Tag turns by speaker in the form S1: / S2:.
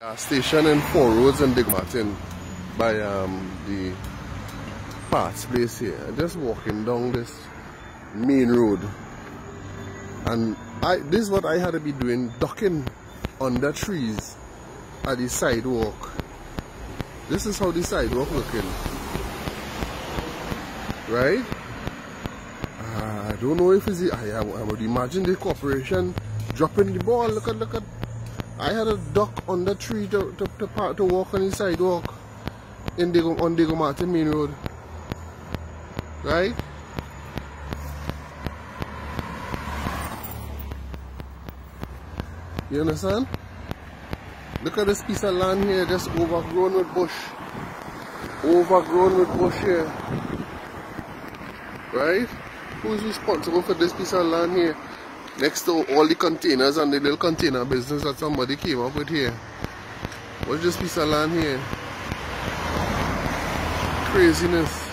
S1: Station in Four Roads and Digmartin by the parts place here. Just walking down this main road, and this is what I had to be doing, ducking under trees at the sidewalk. This is how the sidewalk looking, right? I don't know if it's I would imagine the corporation dropping the ball. Look at. I had a duck on the tree to walk on the sidewalk on Digmartin main road, right? You understand? Look at this piece of land here, just overgrown with bush. Overgrown with bush here. Right? Who's responsible for this piece of land here? Next to all the containers and the little container business that somebody came up with here. What's this piece of land here? Craziness.